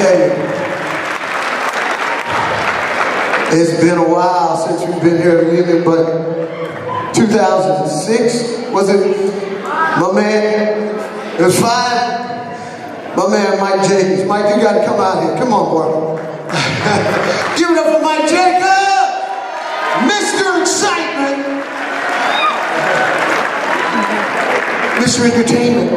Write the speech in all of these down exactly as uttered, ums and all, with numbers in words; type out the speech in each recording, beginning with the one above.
tell you, it's been a while since we've been here leaving, but two thousand six, was it? My man, it was five. My man, Mike Jacobs. Mike, you gotta come out here. Come on, boy. Give it up for Mike Jacobs! Mister Excitement! Mister Entertainment.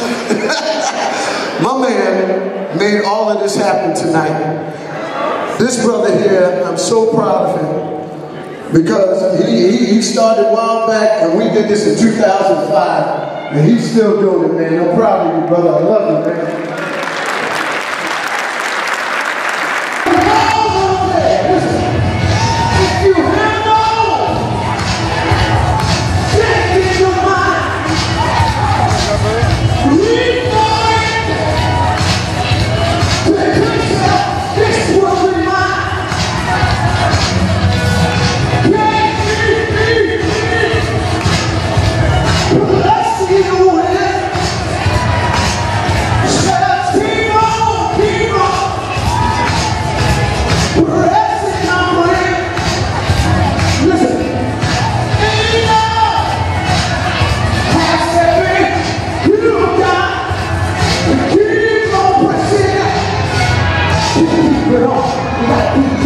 My man made all of this happen tonight. This brother here, I'm so proud of him because he, he, he started a while back and we did this in two thousand five and he's still doing it, man. I'm proud of you, brother. I love you, man.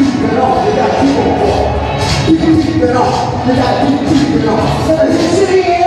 Keep it on. You gotta keep it on.